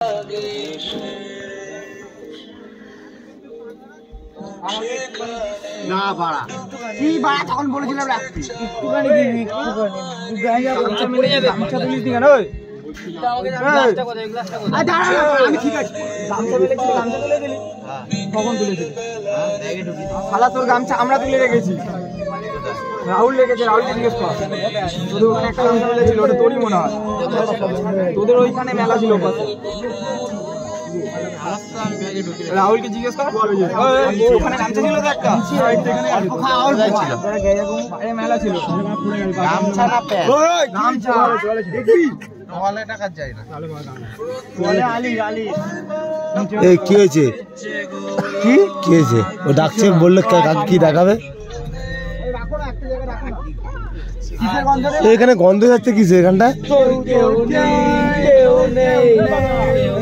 না বাড়া কি বাড়া তখন বলেছিলাম রাখতে একটুখানি দিবি একটুখানি গাঁজা বাচ্চা মিলে যাবে গামছা তুলিস কেন ওই আমি ঠিক আছে গামছা তুলেছি গামছা তুলে দিলি কখন তুলেছিলি শালা তোর গামছা আমরা তুলে রেখেছি রাহুল রেখেছে রাহুলকে জিজ্ঞেস কর তোদের ওখানে একটা গামছা তুলেছিল ওটা তোরই মনে হয় তোদের ওইখানে মেলা ছিল রাহুলকে জিজ্ঞেস কর ওখানে গামছা ছিল তো একটা মেলা ছিল গামছা না গামছা দেখবি টাকা যায় না কি হয়েছে কি হয়েছে ও ডাকছে বললে কি দেখাবে এখানে গন্ধ যাচ্ছে কিসে এখানটায়